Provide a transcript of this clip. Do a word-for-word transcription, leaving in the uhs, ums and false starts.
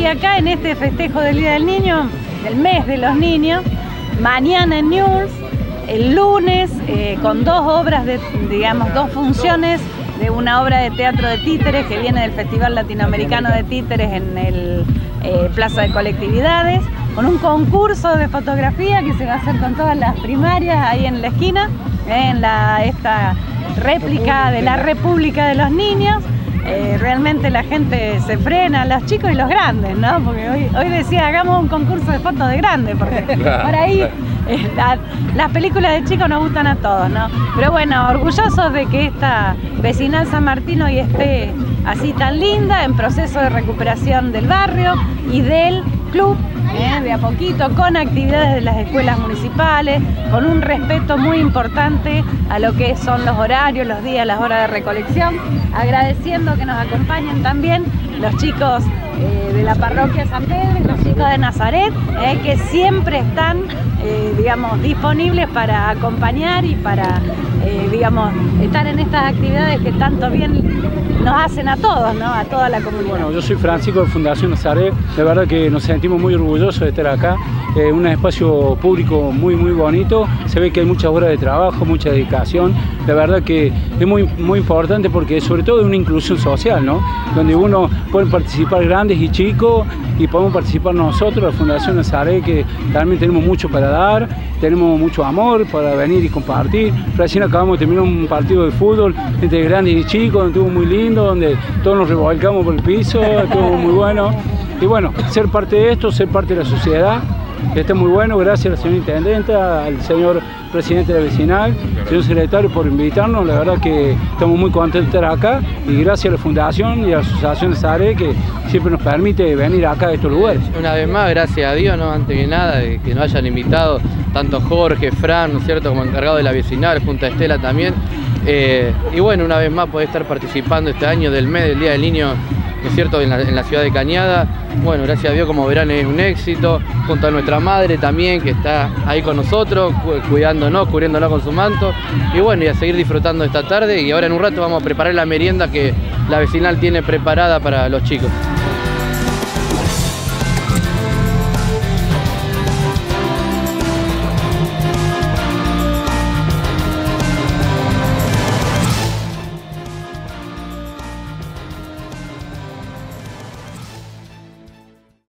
Y acá en este festejo del Día del Niño, del mes de los niños, mañana en Newell's, el lunes, eh, con dos obras, de, digamos, dos funciones de una obra de teatro de títeres que viene del Festival Latinoamericano de Títeres en el eh, Plaza de Colectividades, con un concurso de fotografía que se va a hacer con todas las primarias ahí en la esquina, eh, en la, esta réplica de la República de los Niños. Eh, realmente la gente se frena, los chicos y los grandes, ¿no? Porque hoy, hoy decía, hagamos un concurso de fotos de grandes, porque por ahí eh, la, las películas de chicos nos gustan a todos, ¿no? Pero bueno, orgullosos de que esta vecinal San Martín hoy esté así tan linda, en proceso de recuperación del barrio y del club, ¿eh? De a poquito, con actividades de las escuelas municipales, con un respeto muy importante a lo que son los horarios, los días, las horas de recolección, agradeciendo que nos acompañen también los chicos eh, de la parroquia San Pedro y los chicos de Nazaret, eh, que siempre están, eh, digamos, disponibles para acompañar y para, eh, digamos, estar en estas actividades que tanto bien nos hacen a todos, ¿no? A toda la comunidad. Bueno, yo soy Francisco de Fundación Nazaret, de verdad que nos sentimos muy orgullosos de estar acá, eh, un espacio público muy muy bonito, se ve que hay muchas horas de trabajo, mucha dedicación, de verdad que es muy, muy importante porque sobre todo es una inclusión social, ¿no? Donde uno puede participar grandes y chicos y podemos participar nosotros, la Fundación Nazaret, que también tenemos mucho para dar, tenemos mucho amor para venir y compartir. Recién acabamos de terminar un partido de fútbol entre grandes y chicos, donde estuvo muy lindo, donde todos nos revolcamos por el piso, estuvo muy bueno. Y bueno, ser parte de esto, ser parte de la sociedad, está muy bueno. Gracias a la señora Intendenta, al señor presidente de la vecinal, señor secretario por invitarnos. La verdad que estamos muy contentos de estar acá y gracias a la Fundación y a la Asociación de Nazaret que siempre nos permite venir acá a estos lugares. Una vez más, gracias a Dios, ¿no? Antes que nada, de que nos hayan invitado tanto Jorge, Fran, ¿no es cierto?, como encargado de la vecinal, junto a Estela también. Eh, y bueno, una vez más poder estar participando este año del mes del Día del Niño, ¿no es cierto?, en la, en la ciudad de Cañada. Bueno, gracias a Dios, como verán, es un éxito, junto a nuestra madre también, que está ahí con nosotros, cuidándonos, cubriéndonos con su manto. Y bueno, y a seguir disfrutando esta tarde, y ahora en un rato vamos a preparar la merienda que la vecinal tiene preparada para los chicos.